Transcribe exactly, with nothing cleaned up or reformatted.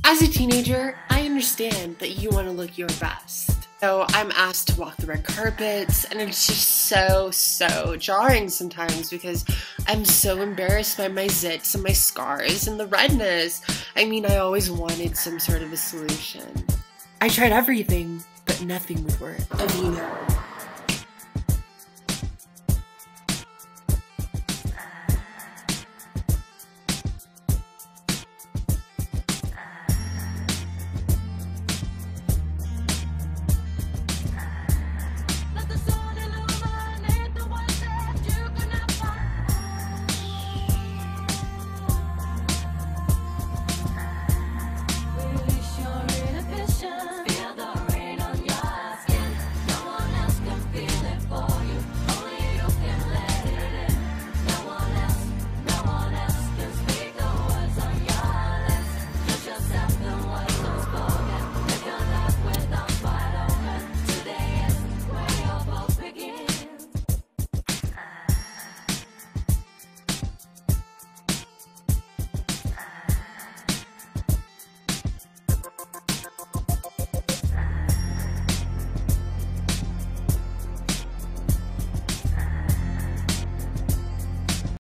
As a teenager, I understand that you want to look your best. So I'm asked to walk the red carpets, and it's just so, so jarring sometimes because I'm so embarrassed by my zits and my scars and the redness. I mean, I always wanted some sort of a solution. I tried everything, but nothing would work. Aveeno.